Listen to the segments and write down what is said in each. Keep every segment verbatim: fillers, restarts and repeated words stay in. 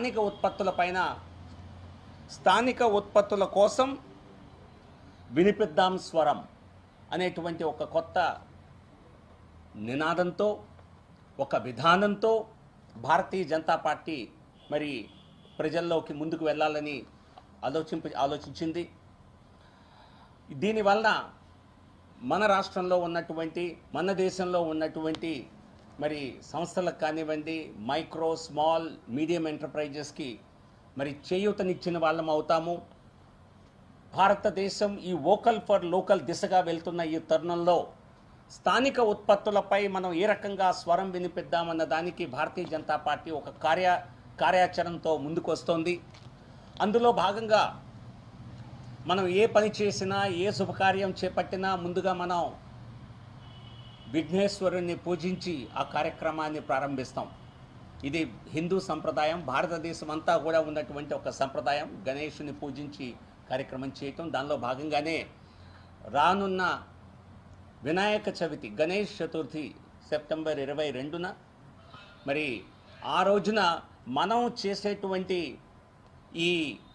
స్థానిక ఉత్పత్తులపైన స్థానిక ఉత్పత్తుల కోసం వినిపిద్దాం స్వరం అనేటువంటి ఒక కొత్త నినాదంతో ఒక విధానంతో భారతీయ జనతా పార్టీ మరి ప్రజల్లోకి ముందుకు వెళ్ళాలని ఆలోచింప ఆలోచించింది. దీనివల్ల మన రాష్ట్రంలో ఉన్నటువంటి మన దేశంలో ఉన్నటువంటి మరి సంస్థలకు కానివ్వండి, మైక్రో స్మాల్ మీడియం ఎంటర్ప్రైజెస్కి మరి చేయూతనిచ్చిన వాళ్ళం అవుతాము. భారతదేశం ఈ వోకల్ ఫర్ లోకల్ దిశగా వెళ్తున్న ఈ తరుణంలో స్థానిక ఉత్పత్తులపై మనం ఏ రకంగా స్వరం వినిపిద్దామన్న దానికి భారతీయ జనతా పార్టీ ఒక కార్య కార్యాచరణతో ముందుకు వస్తోంది. అందులో భాగంగా మనం ఏ పని చేసినా, ఏ శుభకార్యం చేపట్టినా ముందుగా మనం విఘ్నేశ్వరుణ్ణి పూజించి ఆ కార్యక్రమాన్ని ప్రారంభిస్తాం. ఇది హిందూ సంప్రదాయం, భారతదేశం అంతా కూడా ఉన్నటువంటి ఒక సంప్రదాయం. గణేషుని పూజించి కార్యక్రమం చేయటం, దానిలో భాగంగానే రానున్న వినాయక చవితి గణేష్ చతుర్థి సెప్టెంబర్ ఇరవై రెండున మరి ఆ రోజున మనం చేసేటువంటి ఈ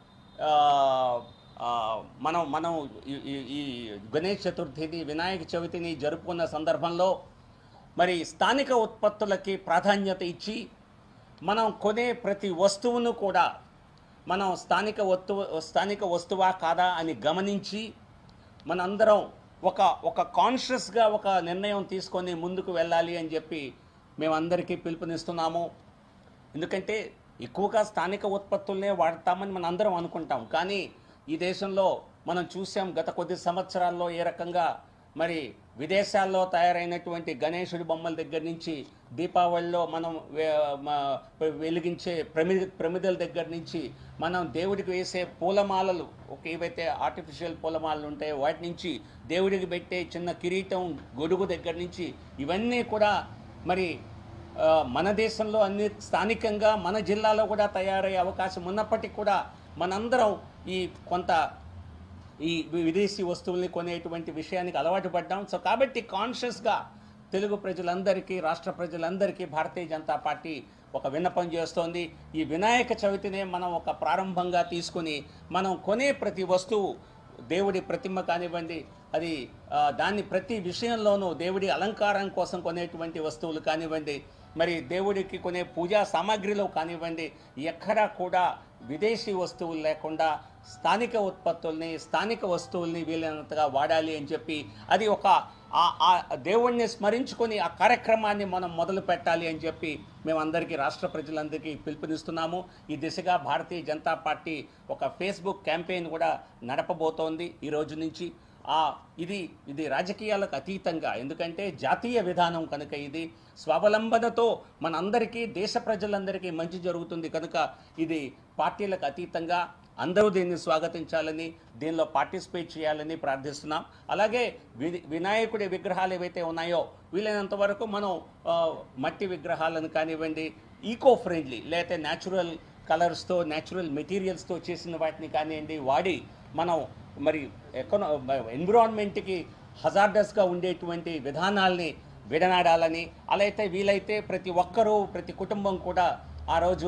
మనం మనం ఈ గణేష్ చతుర్థిని వినాయక చవితిని జరుపుకున్న సందర్భంలో మరి స్థానిక ఉత్పత్తులకి ప్రాధాన్యత ఇచ్చి మనం కొనే ప్రతి వస్తువును కూడా మనం స్థానిక వస్తువు స్థానిక వస్తువా కాదా అని గమనించి మనందరం ఒక ఒక కాన్షియస్గా ఒక నిర్ణయం తీసుకొని ముందుకు వెళ్ళాలి అని చెప్పి మేమందరికీ పిలుపునిస్తున్నాము. ఎందుకంటే ఎక్కువగా స్థానిక ఉత్పత్తులనే వాడతామని మనం అందరం అనుకుంటాం. కానీ ఈ దేశంలో మనం చూసాం గత కొద్ది సంవత్సరాల్లో ఏ రకంగా మరి విదేశాల్లో తయారైనటువంటి గణేశుడి బొమ్మల దగ్గర నుంచి దీపావళిలో మనం వెలిగించే ప్రమి ప్రమిదల దగ్గర నుంచి మనం దేవుడికి వేసే పూలమాలలు, ఒక ఏవైతే ఆర్టిఫిషియల్ పూలమాలలు ఉంటాయో వాటి నుంచి దేవుడికి పెట్టే చిన్న కిరీటం, గొడుగు దగ్గర నుంచి ఇవన్నీ కూడా మరి మన దేశంలో అన్ని స్థానికంగా మన జిల్లాలో కూడా తయారయ్యే అవకాశం ఉన్నప్పటికీ కూడా మనందరం ఈ కొంత ఈ విదేశీ వస్తువుల్ని కొనేటువంటి విషయానికి అలవాటు పడ్డాం. సో కాబట్టి కాన్షియస్గా తెలుగు ప్రజలందరికీ, రాష్ట్ర ప్రజలందరికీ భారతీయ జనతా పార్టీ ఒక విన్నపం చేస్తోంది. ఈ వినాయక చవితినే మనం ఒక ప్రారంభంగా తీసుకుని మనం కొనే ప్రతి వస్తువు దేవుడి ప్రతిమ కానివ్వండి, అది దాన్ని ప్రతి విషయంలోనూ దేవుడి అలంకారం కోసం కొనేటువంటి వస్తువులు కానివ్వండి, మరి దేవుడికి కొనే పూజా సామాగ్రిలో కానివ్వండి, ఎక్కడా కూడా విదేశీ వస్తువులు లేకుండా స్థానిక ఉత్పత్తుల్ని, స్థానిక వస్తువుల్ని వీలైనంతగా వాడాలి అని చెప్పి అది ఒక ఆ దేవుణ్ణి స్మరించుకొని ఆ కార్యక్రమాన్ని మనం మొదలు పెట్టాలి అని చెప్పి మేమందరికీ, రాష్ట్ర ప్రజలందరికీ పిలుపునిస్తున్నాము. ఈ దిశగా భారతీయ జనతా పార్టీ ఒక ఫేస్బుక్ క్యాంపెయిన్ కూడా నడపబోతోంది ఈ రోజు నుంచి. ఆ ఇది ఇది రాజకీయాలకు అతీతంగా, ఎందుకంటే జాతీయ విధానం కనుక ఇది స్వావలంబనతో మనందరికీ, దేశ ప్రజలందరికీ మంచి జరుగుతుంది కనుక ఇది పార్టీలకు అతీతంగా అందరూ దీన్ని స్వాగతించాలని, దీనిలో పార్టిసిపేట్ చేయాలని ప్రార్థిస్తున్నాం. అలాగే వినాయకుడి విగ్రహాలు ఏవైతే ఉన్నాయో వీలైనంత వరకు మనం మట్టి విగ్రహాలను కానివ్వండి, ఈకో ఫ్రెండ్లీ లేకపోతే న్యాచురల్ కలర్స్తో, న్యాచురల్ మెటీరియల్స్తో చేసిన వాటిని కానివ్వండి వాడి మనం మరి ఎకనో ఎన్విరాన్మెంట్కి హజార్డస్గా ఉండేటువంటి విధానాల్ని విడనాడాలని, అలా అయితే వీలైతే ప్రతి ఒక్కరూ, ప్రతి కుటుంబం కూడా ఆ రోజు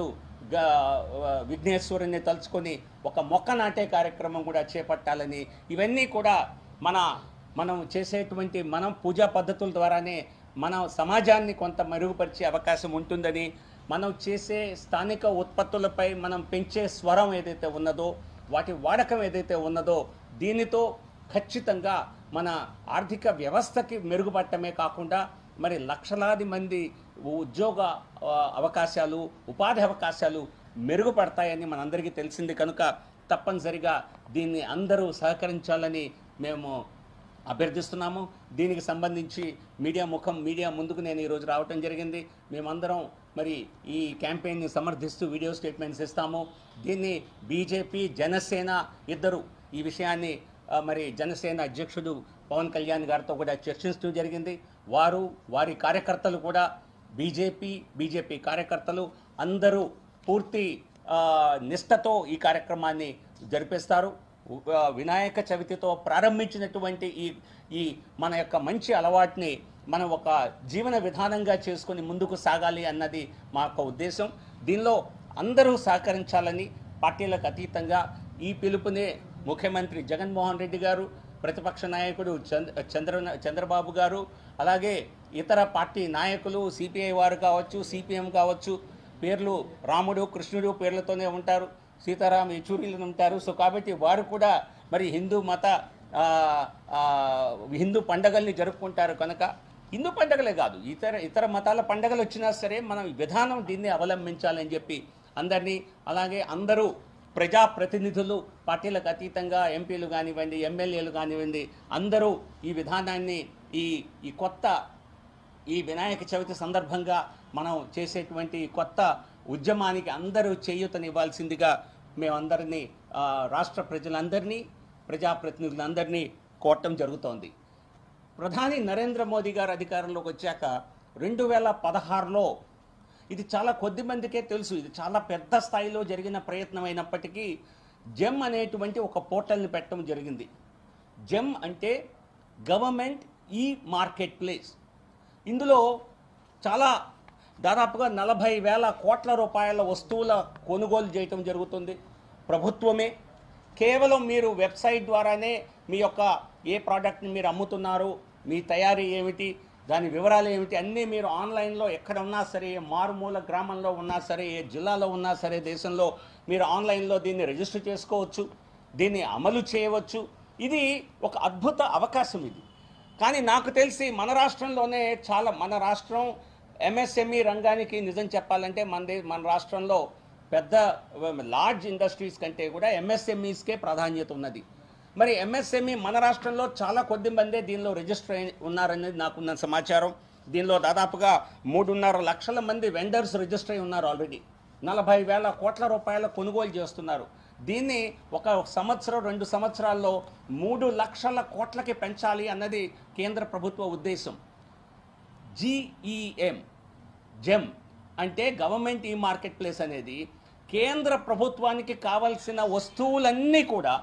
విఘ్నేశ్వరుని తలుచుకొని ఒక మొక్క నాటే కార్యక్రమం కూడా చేపట్టాలని, ఇవన్నీ కూడా మన మనం చేసేటువంటి మనం పూజా పద్ధతుల ద్వారానే మన సమాజాన్ని కొంత మెరుగుపరిచే అవకాశం ఉంటుందని, మనం చేసే స్థానిక ఉత్పత్తులపై మనం పెంచే స్వరం ఏదైతే ఉన్నదో, వాటి వాడకం ఏదైతే ఉన్నదో దీనితో ఖచ్చితంగా మన ఆర్థిక వ్యవస్థకి మెరుగుపడటమే కాకుండా మరి లక్షలాది మంది ఉద్యోగ అవకాశాలు, ఉపాధి అవకాశాలు మెరుగుపడతాయని మనందరికీ తెలిసింది కనుక తప్పనిసరిగా దీన్ని అందరూ సహకరించాలని మేము అభ్యర్థిస్తున్నాము. దీనికి సంబంధించి మీడియా ముఖం మీడియా ముందుకు నేను ఈరోజు రావటం జరిగింది. మేమందరం మరి ఈ క్యాంపెయిన్ని సమర్థిస్తూ వీడియో స్టేట్మెంట్స్ ఇస్తాము. దీన్ని బీజేపీ, జనసేన ఇద్దరు ఈ విషయాన్ని మరి జనసేన అధ్యక్షుడు పవన్ కళ్యాణ్ గారితో కూడా చర్చిస్తూ జరిగింది. వారు, వారి కార్యకర్తలు కూడా బీజేపీ బీజేపీ కార్యకర్తలు అందరూ పూర్తి నిష్ఠతో ఈ కార్యక్రమాన్ని జరిపిస్తారు. వినాయక చవితితో ప్రారంభించినటువంటి ఈ ఈ మన యొక్క మంచి అలవాటుని మనం ఒక జీవన విధానంగా చేసుకొని ముందుకు సాగాలి అన్నది మా యొక్క ఉద్దేశం. దీనిలో అందరూ సహకరించాలని పార్టీలకు అతీతంగా ఈ పిలుపునే ముఖ్యమంత్రి జగన్మోహన్ రెడ్డి గారు, ప్రతిపక్ష నాయకుడు చంద్ర చంద్రబాబు గారు, అలాగే ఇతర పార్టీ నాయకులు, సిపిఐ వారు కావచ్చు, సిపిఎం కావచ్చు, పేర్లు రాముడు కృష్ణుడు పేర్లతోనే ఉంటారు, సీతారాం యెచూరీలు ఉంటారు. సో కాబట్టి వారు కూడా మరి హిందూ మత హిందూ పండగల్ని జరుపుకుంటారు కనుక హిందూ పండగలే కాదు ఇతర ఇతర మతాల పండగలు వచ్చినా సరే మనం విధానం దీన్ని అవలంబించాలని చెప్పి అందరినీ, అలాగే అందరూ ప్రజాప్రతినిధులు పార్టీలకు అతీతంగా ఎంపీలు కానివ్వండి, ఎమ్మెల్యేలు కానివ్వండి, అందరూ ఈ విధానాన్ని ఈ ఈ కొత్త ఈ వినాయక చవితి సందర్భంగా మనం చేసేటువంటి కొత్త ఉద్యమానికి అందరూ చేయూతనివ్వాల్సిందిగా మేమందరినీ రాష్ట్ర ప్రజలందరినీ ప్రజాప్రతినిధులందరినీ కోరటం జరుగుతోంది. ప్రధాని నరేంద్ర మోదీ గారు అధికారంలోకి వచ్చాక రెండు వేల పదహారులో ఇది చాలా కొద్ది మందికే తెలుసు, ఇది చాలా పెద్ద స్థాయిలో జరిగిన ప్రయత్నం అయినప్పటికీ జెమ్ అనేటువంటి ఒక పోర్టల్ని పెట్టడం జరిగింది. జెమ్ అంటే గవర్నమెంట్ ఈ మార్కెట్ ప్లేస్. ఇందులో చాలా దాదాపుగా నలభై వేల కోట్ల రూపాయల వస్తువుల కొనుగోలు చేయటం జరుగుతుంది. ప్రభుత్వమే కేవలం మీరు వెబ్సైట్ ద్వారానే మీ యొక్క ఏ ప్రోడక్ట్ని మీరు అమ్ముతున్నారు, మీ తయారీ ఏమిటి, దాని వివరాలు ఏమిటి అన్నీ మీరు ఆన్లైన్లో ఎక్కడ ఉన్నా సరే, మారుమూల గ్రామంలో ఉన్నా సరే, ఏ జిల్లాలో ఉన్నా సరే దేశంలో మీరు ఆన్లైన్లో దీన్ని రిజిస్టర్ చేసుకోవచ్చు, దీన్ని అమలు చేయవచ్చు. ఇది ఒక అద్భుత అవకాశం ఇది. కానీ నాకు తెలిసి మన రాష్ట్రంలోనే చాలా మన రాష్ట్రం ఎంఎస్ఎంఈ రంగానికి నిజం చెప్పాలంటే మన మన రాష్ట్రంలో పెద్ద లార్జ్ ఇండస్ట్రీస్ కంటే కూడా ఎంఎస్ఎంఈస్కే ప్రాధాన్యత ఉన్నది. మరి ఎంఎస్ఎంఈ మన రాష్ట్రంలో చాలా కొద్ది మందే దీనిలో రిజిస్టర్ అయి ఉన్నారనేది నాకున్న సమాచారం. దీనిలో దాదాపుగా మూడున్నర లక్షల మంది వెండర్స్ రిజిస్టర్ అయి ఉన్నారు ఆల్రెడీ. నలభై వేల కోట్ల రూపాయల కొనుగోలు చేస్తున్నారు. దీన్ని ఒక సంవత్సరం రెండు సంవత్సరాల్లో మూడు లక్షల కోట్లకి పెంచాలి అన్నది కేంద్ర ప్రభుత్వ ఉద్దేశం. జిఈఎం జెమ్ అంటే గవర్నమెంట్ ఈ మార్కెట్ ప్లేస్ అనేది కేంద్ర ప్రభుత్వానికి కావలసిన వస్తువులన్నీ కూడా,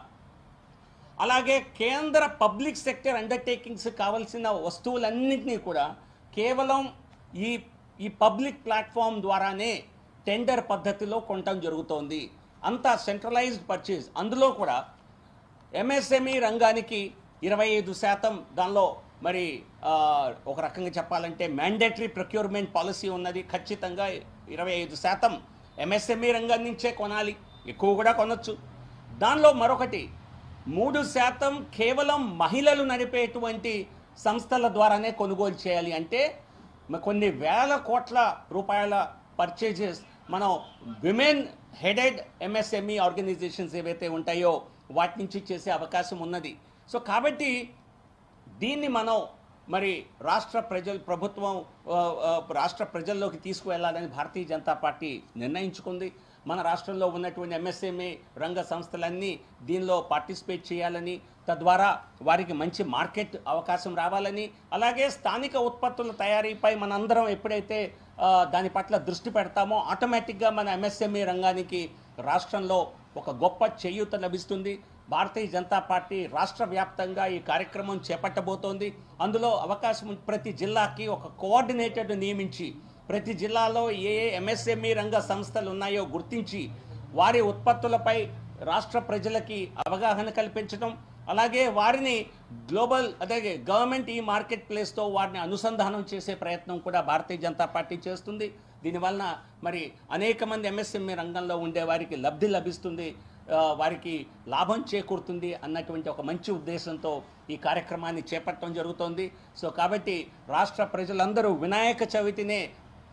అలాగే కేంద్ర పబ్లిక్ సెక్టర్ అండర్టేకింగ్స్ కావాల్సిన వస్తువులన్నింటినీ కూడా కేవలం ఈ ఈ పబ్లిక్ ప్లాట్ఫామ్ ద్వారానే టెండర్ పద్ధతిలో కొనటం జరుగుతోంది. అంతా సెంట్రలైజ్డ్ పర్చేజ్. అందులో కూడా ఎంఎస్ఎంఈ రంగానికి ఇరవై ఐదు శాతం దానిలో మరి ఒక రకంగా చెప్పాలంటే మ్యాండేటరీ ప్రొక్యూర్మెంట్ పాలసీ ఉన్నది. ఖచ్చితంగా ఇరవై ఐదు శాతం ఎంఎస్ఎంఈ రంగం నుంచే కొనాలి, ఎక్కువ కూడా కొనొచ్చు. దానిలో మరొకటి మూడు శాతం కేవలం మహిళలు నడిపేటువంటి సంస్థల ద్వారానే కొనుగోలు చేయాలి. అంటే కొన్ని వేల కోట్ల రూపాయల పర్చేజెస్ మనం విమెన్ హెడెడ్ ఎంఎస్ఎంఈ ఆర్గనైజేషన్స్ ఏవైతే ఉంటాయో వాటి నుంచి చేసే అవకాశం ఉన్నది. సో కాబట్టి దీన్ని మనం మరి రాష్ట్ర ప్రజలు ప్రభుత్వం రాష్ట్ర ప్రజల్లోకి తీసుకువెళ్ళాలని భారతీయ జనతా పార్టీ నిర్ణయించుకుంది. మన రాష్ట్రంలో ఉన్నటువంటి ఎంఎస్ఎంఈ రంగ సంస్థలన్నీ దీనిలో పార్టిసిపేట్ చేయాలని, తద్వారా వారికి మంచి మార్కెట్ అవకాశం రావాలని, అలాగే స్థానిక ఉత్పత్తుల తయారీపై మనందరం ఎప్పుడైతే దాని పట్ల దృష్టి పెడతామో ఆటోమేటిక్గా మన ఎంఎస్ఎంఈ రంగానికి రాష్ట్రంలో ఒక గొప్ప చేయూత లభిస్తుంది. భారతీయ జనతా పార్టీ రాష్ట్ర వ్యాప్తంగా ఈ కార్యక్రమం చేపట్టబోతోంది. అందులో అవకాశం ప్రతి జిల్లాకి ఒక కోఆర్డినేటర్ను నియమించి ప్రతి జిల్లాలో ఏ ఏ ఎంఎస్ఎంఈ రంగ సంస్థలు ఉన్నాయో గుర్తించి వారి ఉత్పత్తులపై రాష్ట్ర ప్రజలకి అవగాహన కల్పించడం, అలాగే వారిని గ్లోబల్ అదే గవర్నమెంట్ ఈ మార్కెట్ ప్లేస్తో వారిని అనుసంధానం చేసే ప్రయత్నం కూడా భారతీయ జనతా పార్టీ చేస్తుంది. దీనివలన మరి అనేక మంది ఎంఎస్ఎంఈ రంగంలో ఉండే వారికి లబ్ధి లభిస్తుంది, వారికి లాభం చేకూరుతుంది అన్నటువంటి ఒక మంచి ఉద్దేశంతో ఈ కార్యక్రమాన్ని చేపట్టడం జరుగుతోంది. సో కాబట్టి రాష్ట్ర ప్రజలందరూ వినాయక చవితినే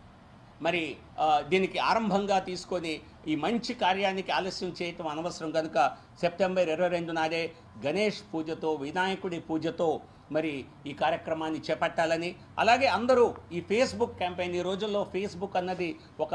మరి దీనికి ఆరంభంగా తీసుకొని ఈ మంచి కార్యానికి ఆలస్యం చేయటం అనవసరం కనుక సెప్టెంబర్ ఇరవై రెండు నాడే గణేష్ పూజతో వినాయకుడి పూజతో మరి ఈ కార్యక్రమాన్ని చేపట్టాలని, అలాగే అందరూ ఈ ఫేస్బుక్ క్యాంపెయిన్, ఈ రోజుల్లో ఫేస్బుక్ అన్నది ఒక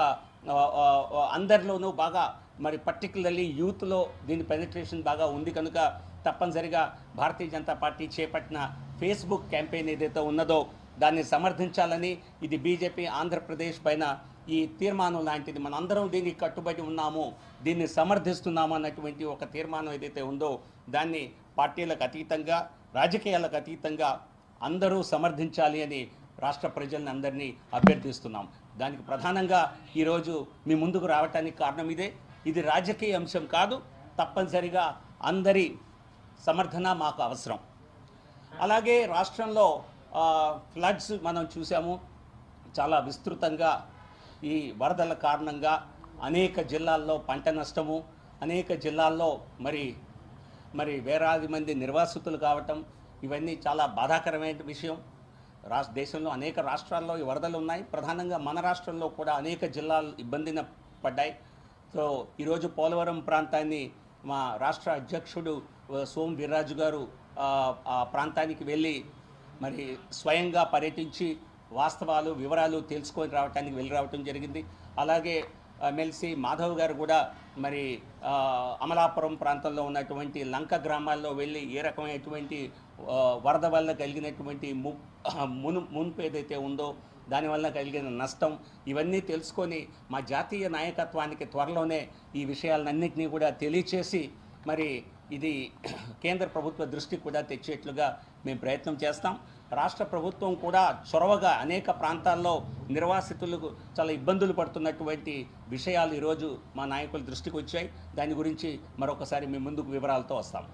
అందరిలోనూ బాగా మరి పర్టికులర్లీ యూత్లో దీని పెనిట్రేషన్ బాగా ఉంది కనుక తప్పనిసరిగా భారతీయ జనతా పార్టీ చేపట్టిన ఫేస్బుక్ క్యాంపెయిన్ ఏదైతే ఉన్నదో దాన్ని సమర్థించాలని, ఇది బీజేపీ ఆంధ్రప్రదేశ్ పైన ఈ తీర్మానం లాంటిది, మనందరం దీనికి కట్టుబడి ఉన్నాము, దీన్ని సమర్థిస్తున్నాము అన్నటువంటి ఒక తీర్మానం ఏదైతే ఉందో దాన్ని పార్టీలకు అతీతంగా రాజకీయాలకు అతీతంగా అందరూ సమర్థించాలి అని రాష్ట్ర ప్రజల్ని అందరినీ అభ్యర్థిస్తున్నాం. దానికి ప్రధానంగా ఈరోజు మీ ముందుకు రావడానికి కారణం ఇదే. ఇది రాజకీయ అంశం కాదు, తప్పనిసరిగా అందరి సమర్థన మాకు అవసరం. అలాగే రాష్ట్రంలో ఫ్లడ్స్ మనం చూసాము, చాలా విస్తృతంగా ఈ వరదల కారణంగా అనేక జిల్లాల్లో పంట నష్టము, అనేక జిల్లాల్లో మరి మరి వేలాది మంది నిర్వాసితులు కావటం, ఇవన్నీ చాలా బాధాకరమైన విషయం. రాష్ట్ర దేశంలో అనేక రాష్ట్రాల్లో ఈ వరదలు ఉన్నాయి. ప్రధానంగా మన రాష్ట్రంలో కూడా అనేక జిల్లాలు ఇబ్బందిన పడ్డాయి. సో ఈరోజు పోలవరం ప్రాంతాన్ని మా రాష్ట్ర అధ్యక్షుడు సోం వీర్రాజు గారు ఆ ప్రాంతానికి వెళ్ళి మరి స్వయంగా పర్యటించి వాస్తవాలు వివరాలు తెలుసుకొని రావడానికి వెళ్ళి రావటం జరిగింది. అలాగే ఎమ్మెల్సీ మాధవ్ గారు కూడా మరి అమలాపురం ప్రాంతంలో ఉన్నటువంటి లంక గ్రామాల్లో వెళ్ళి ఏ రకమైనటువంటి వరద వల్ల కలిగినటువంటి ము మును మునుపు ఏదైతే ఉందో దానివల్ల కలిగిన నష్టం ఇవన్నీ తెలుసుకొని మా జాతీయ నాయకత్వానికి త్వరలోనే ఈ విషయాలన్నింటినీ కూడా తెలియచేసి మరి ఇది కేంద్ర ప్రభుత్వ దృష్టికి కూడా తెచ్చేట్లుగా మేము ప్రయత్నం చేస్తాం. రాష్ట్ర ప్రభుత్వం కూడా చొరవగా అనేక ప్రాంతాల్లో నిర్వాసితులకు చాలా ఇబ్బందులు పడుతున్నటువంటి విషయాలు ఈరోజు మా నాయకుల దృష్టికి వచ్చాయి. దాని గురించి మరొకసారి మేము ముందుకు వివరాలతో వస్తాం.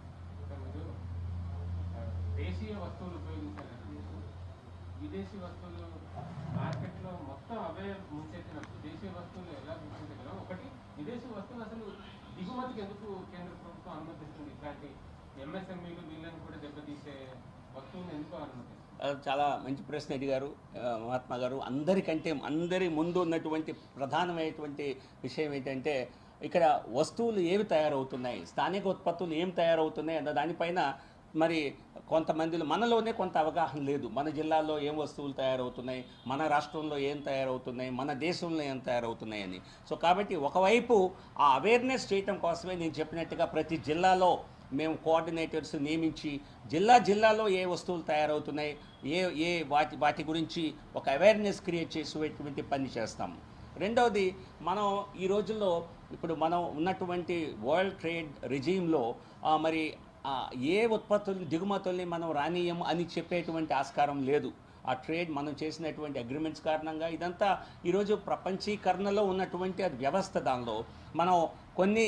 దేశీయ వస్తువులు ఉపయోగించాలి, విదేశీ వస్తువులు మార్కెట్లో మొత్తం అవే ముంచెత్తినప్పుడు దేశీయ వస్తువులు ఎలా గుర్తించగలం? ఒకటి, విదేశీ వస్తువులు అసలు దిగుమతికి ఎందుకు కేంద్ర ప్రభుత్వం అనుమతిస్తుంది? ఇట్లాంటి ఎంఎస్ఎంఈలు వీళ్ళని కూడా దెబ్బతీసే వస్తువులు ఎందుకు అనుమతిస్తుంది? చాలా మంచి ప్రశ్న అడిగారు మహాత్మా గారు. అందరికంటే అందరి ముందు ఉన్నటువంటి ప్రధానమైనటువంటి విషయం ఏంటంటే ఇక్కడ వస్తువులు ఏవి తయారవుతున్నాయి, స్థానిక ఉత్పత్తులు ఏం తయారవుతున్నాయి అన్న దానిపైన మరి కొంతమందిలో మనలోనే కొంత అవగాహన లేదు. మన జిల్లాలో ఏం వస్తువులు తయారవుతున్నాయి, మన రాష్ట్రంలో ఏం తయారవుతున్నాయి, మన దేశంలో ఏం తయారవుతున్నాయి అని. సో కాబట్టి ఒకవైపు ఆ అవేర్నెస్ చేయటం కోసమే నేను చెప్పినట్టుగా ప్రతి జిల్లాలో మేము కోఆర్డినేటర్స్ నియమించి జిల్లా జిల్లాలో ఏ వస్తువులు తయారవుతున్నాయి, ఏ ఏ వాటి వాటి గురించి ఒక అవేర్నెస్ క్రియేట్ చేసేటువంటి పని చేస్తాము. రెండవది, మనం ఈ రోజుల్లో ఇప్పుడు మనం ఉన్నటువంటి వరల్డ్ ట్రేడ్ రిజీమ్లో మరి ఏ ఉత్పత్తుల్ని దిగుమతుల్ని మనం రానీయము అని చెప్పేటువంటి ఆస్కారం లేదు. ఆ ట్రేడ్ మనం చేసినటువంటి అగ్రిమెంట్స్ కారణంగా ఇదంతా ఈరోజు ప్రపంచీకరణలో ఉన్నటువంటి అది వ్యవస్థ. దానిలో మనం కొన్ని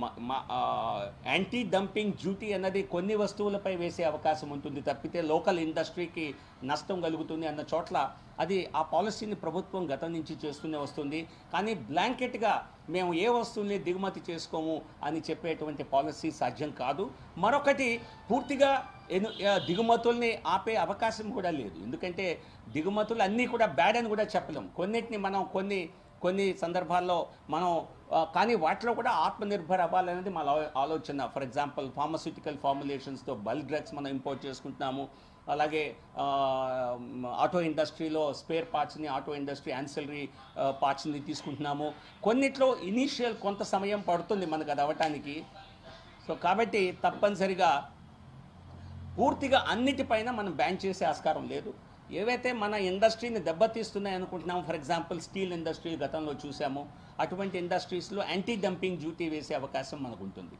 యాంటీ డంపింగ్ డ్యూటీ అన్నది కొన్ని వస్తువులపై వేసే అవకాశం ఉంటుంది తప్పితే లోకల్ ఇండస్ట్రీకి నష్టం కలుగుతుంది అన్న చోట్ల అది ఆ పాలసీని ప్రభుత్వం గతం నుంచి చేస్తూనే వస్తుంది. కానీ బ్లాంకెట్గా మేము ఏ వస్తువుల్ని దిగుమతి చేసుకోము అని చెప్పేటువంటి పాలసీ సాధ్యం కాదు. మరొకటి, పూర్తిగా దిగుమతుల్ని ఆపే అవకాశం కూడా లేదు. ఎందుకంటే దిగుమతులు అన్నీ కూడా బ్యాడ్ అని కూడా చెప్పలేం. కొన్నిటిని మనం కొన్ని కొన్ని సందర్భాల్లో మనం కానీ వాటిలో కూడా ఆత్మనిర్భర్ అవ్వాలనేది మన ఆలోచన. ఫర్ ఎగ్జాంపుల్ ఫార్మస్యూటికల్ ఫార్ములేషన్స్తో బల్క్ డ్రగ్స్ మనం ఇంపోర్ట్ చేసుకుంటున్నాము. అలాగే ఆటో ఇండస్ట్రీలో స్పేర్ పార్ట్స్ని, ఆటో ఇండస్ట్రీ యాన్సిలరీ పార్ట్స్ని తీసుకుంటున్నాము. కొన్నిట్లో ఇనీషియల్ కొంత సమయం పడుతుంది మనకు అది అవ్వటానికి. సో కాబట్టి తప్పనిసరిగా పూర్తిగా అన్నిటిపైన మనం బ్యాన్ చేసే ఆస్కారం లేదు. ఏవైతే మన ఇండస్ట్రీని దెబ్బతీస్తున్నాయి అనుకుంటున్నాము, ఫర్ ఎగ్జాంపుల్ స్టీల్ ఇండస్ట్రీ గతంలో చూసాము, అటువంటి ఇండస్ట్రీస్లో యాంటీ డంపింగ్ డ్యూటీ వేసే అవకాశం మనకు ఉంటుంది.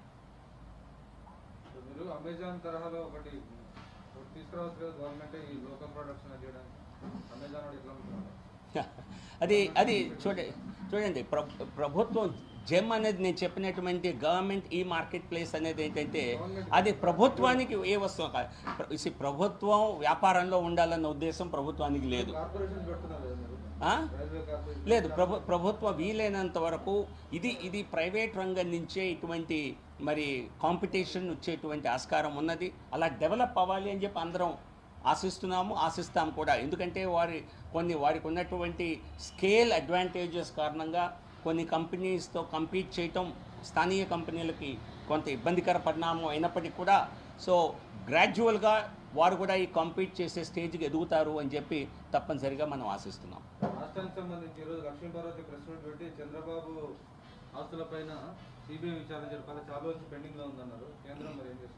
అమెజాన్ తరహాలో ఒకటి తీసుకురావచ్చు కదా గవర్నమెంట్ ఈ లోకల్ ప్రొడక్షన్ చేయడానికి. అమెజాన్ అది అది చూడండి చూడండి ప్రభుత్వం జెమ్ అనేది నేను చెప్పినటువంటి గవర్నమెంట్ ఈ మార్కెట్ ప్లేస్ అనేది ఏంటంటే అది ప్రభుత్వానికి ఏ వస్తువు కాదు. ప్రభుత్వం వ్యాపారంలో ఉండాలన్న ఉద్దేశం ప్రభుత్వానికి లేదు లేదు ప్రభు ప్రభుత్వం వీలైనంత వరకు ఇది ఇది ప్రైవేట్ రంగం నుంచే ఇటువంటి మరి కాంపిటీషన్ వచ్చేటువంటి ఆస్కారం ఉన్నది. అలా డెవలప్ అవ్వాలి అని చెప్పి అందరం ఆశిస్తున్నాము, ఆశిస్తాం కూడా. ఎందుకంటే వారి కొన్ని వారికి ఉన్నటువంటి స్కేల్ అడ్వాంటేజెస్ కారణంగా కొన్ని కంపెనీస్తో కంపీట్ చేయటం స్థానియ కంపెనీలకి కొంత ఇబ్బందికర పరిణామం అయినప్పటికీ కూడా సో గ్రాడ్యువల్గా వారు కూడా ఈ కంపీట్ చేసే స్టేజ్కి ఎదుగుతారు అని చెప్పి తప్పనిసరిగా మనం ఆశిస్తున్నాం. రాష్ట్రానికి సంబంధించి ఈరోజు లక్ష్మీపార్వతి ప్రెస్ మీట్ పెట్టి చంద్రబాబు ఆస్తులపైన సిబిఐ విచారణ జరపాలి, చాలా రోజు పెండింగ్లో ఉందన్నారు. కేంద్రం మరి ఏం చేస్తుంది?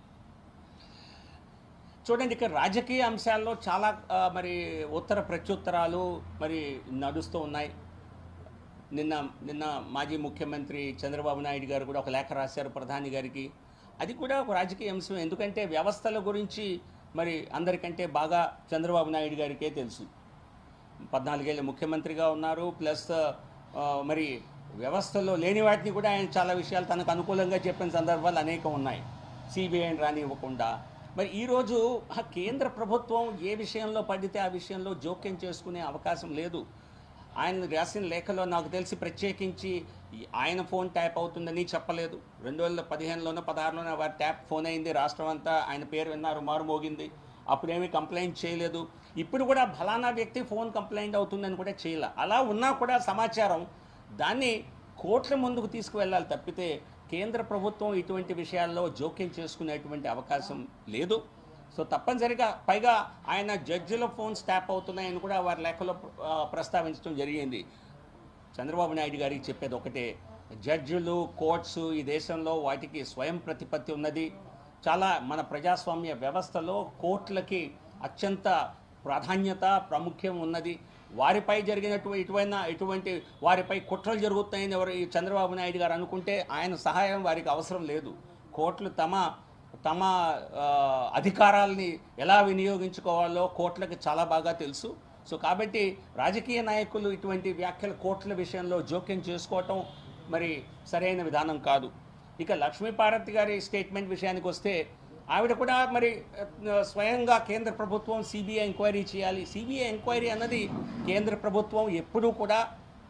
చూడండి, ఇక్కడ రాజకీయ అంశాల్లో చాలా మరి ఉత్తర ప్రత్యుత్తరాలు మరి నడుస్తూ ఉన్నాయి. నిన్న నిన్న మాజీ ముఖ్యమంత్రి చంద్రబాబు నాయుడు గారు కూడా ఒక లేఖ రాశారు ప్రధాని గారికి. అది కూడా ఒక రాజకీయ అంశం. ఎందుకంటే వ్యవస్థల గురించి మరి అందరికంటే బాగా చంద్రబాబు నాయుడు గారికే తెలుసు. పద్నాలుగేళ్ళు ముఖ్యమంత్రిగా ఉన్నారు. ప్లస్ ఆ, మరి వ్యవస్థలో లేని వాటిని కూడా ఆయన చాలా విషయాలు తనకు అనుకూలంగా చెప్పిన సందర్భాలు అనేకం ఉన్నాయి. సిబిఐని రానివ్వకుండా మరి ఈరోజు ఆ కేంద్ర ప్రభుత్వం ఏ విషయంలో పడితే ఆ విషయంలో జోక్యం చేసుకునే అవకాశం లేదు. ఆయన రాసిన లేఖలో నాకు తెలిసి ప్రత్యేకించి ఆయన ఫోన్ ట్యాప్ అవుతుందని చెప్పలేదు. రెండు వేల పదిహేనులోనో పదహారులోనో వారి ట్యాప్ ఫోన్ అయింది, రాష్ట్రం అంతా ఆయన పేరు విన్నారు, మారుమోగింది. అప్పుడేమీ కంప్లైంట్ చేయలేదు. ఇప్పుడు కూడా ఫలానా వ్యక్తి ఫోన్ కంప్లైంట్ అవుతుందని కూడా చేయలే. అలా ఉన్నా కూడా సమాచారం దాన్ని కోర్టుల ముందుకు తీసుకువెళ్ళాలి తప్పితే కేంద్ర ప్రభుత్వం ఇటువంటి విషయాల్లో జోక్యం చేసుకునేటువంటి అవకాశం లేదు. సో తప్పనిసరిగా పైగా ఆయన జడ్జిల ఫోన్స్ ట్యాప్ అవుతున్నాయని కూడా వారి లేఖలో ఆ, ప్రస్తావించడం జరిగింది. చంద్రబాబు నాయుడు గారికి చెప్పేది ఒకటే, జడ్జిలు కోర్ట్స్ ఈ దేశంలో వాటికి స్వయం ప్రతిపత్తి ఉన్నది. చాలా మన ప్రజాస్వామ్య వ్యవస్థలో కోర్టులకి అత్యంత ప్రాధాన్యత ప్రాముఖ్యం ఉన్నది. వారిపై జరిగినటువంటి ఇటువంటి ఇటువంటి వారిపై కుట్రలు జరుగుతాయని ఎవరు ఈ చంద్రబాబు నాయుడు గారు అనుకుంటే ఆయన సహాయం వారికి అవసరం లేదు. కోర్టులు తమ తమ ఆ, అధికారాలని ఎలా వినియోగించుకోవాలో కోర్టులకు చాలా బాగా తెలుసు. సో కాబట్టి రాజకీయ నాయకులు ఇటువంటి వ్యాఖ్యలు కోర్టుల విషయంలో జోక్యం చేసుకోవటం మరి సరైన విధానం కాదు. ఇక లక్ష్మీపార్వతి గారి స్టేట్మెంట్ విషయానికి వస్తే ఆవిడ కూడా మరి ఆ, స్వయంగా కేంద్ర ప్రభుత్వం సిబిఐ ఎంక్వైరీ చేయాలి. సిబిఐ ఎంక్వైరీ అన్నది కేంద్ర ప్రభుత్వం ఎప్పుడూ కూడా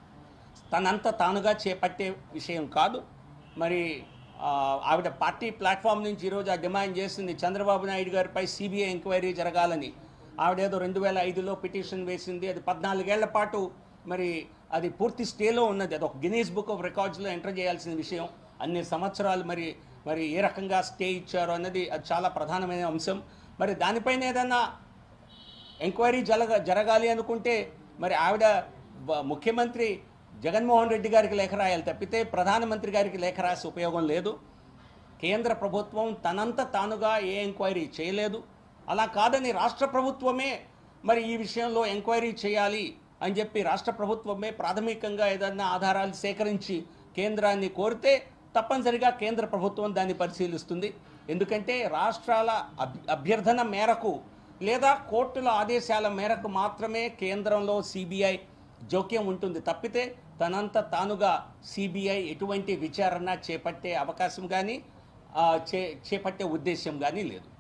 తనంత తానుగా చేపట్టే విషయం కాదు. మరి ఆ, ఆవిడ పార్టీ ప్లాట్ఫామ్ నుంచి ఈరోజు ఆ డిమాండ్ చేసింది చంద్రబాబు నాయుడు గారిపై సిబిఐ ఎంక్వైరీ జరగాలని. ఆవిడేదో రెండు వేల ఐదులో పిటిషన్ వేసింది. అది పద్నాలుగేళ్ల పాటు మరి అది పూర్తి స్టేలో ఉన్నది. అది ఒక గిన్నీస్ బుక్ ఆఫ్ రికార్డ్స్లో ఎంటర్ చేయాల్సిన విషయం. అన్ని సంవత్సరాలు మరి మరి ఏ రకంగా స్టే ఇచ్చారు అన్నది అది చాలా ప్రధానమైన అంశం. మరి దానిపైన ఏదన్నా ఎంక్వైరీ జరగ జరగాలి అనుకుంటే మరి ఆవిడ బ- ముఖ్యమంత్రి జగన్మోహన్ రెడ్డి గారికి లేఖ రాయాలి తప్పితే ప్రధానమంత్రి గారికి లేఖ రాసే ఉపయోగం లేదు. కేంద్ర ప్రభుత్వం తనంత తానుగా ఏ ఎంక్వైరీ చేయలేదు. అలా కాదని రాష్ట్ర ప్రభుత్వమే మరి ఈ విషయంలో ఎంక్వైరీ చేయాలి అని చెప్పి రాష్ట్ర ప్రభుత్వమే ప్రాథమికంగా ఏదన్నా ఆధారాలు సేకరించి కేంద్రాన్ని కోరితే తప్పనిసరిగా కేంద్ర ప్రభుత్వం దాన్ని పరిశీలిస్తుంది. ఎందుకంటే రాష్ట్రాల అభ్- అభ్యర్థన మేరకు లేదా కోర్టుల ఆదేశాల మేరకు మాత్రమే కేంద్రంలో సిబిఐ జోక్యం ఉంటుంది తప్పితే తనంత తానుగా సిబిఐ ఎటువంటి విచారణ చేపట్టే అవకాశం కానీ చే చేపట్టే ఉద్దేశం కానీ లేదు.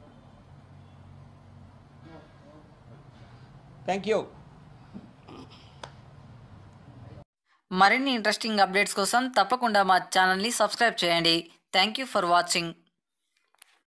Thank you. మరిన్ని ఇంట్రెస్టింగ్ అప్డేట్స్ కోసం తప్పకుండా మా ఛానల్ని సబ్స్క్రైబ్ చేయండి. Thank you for watching.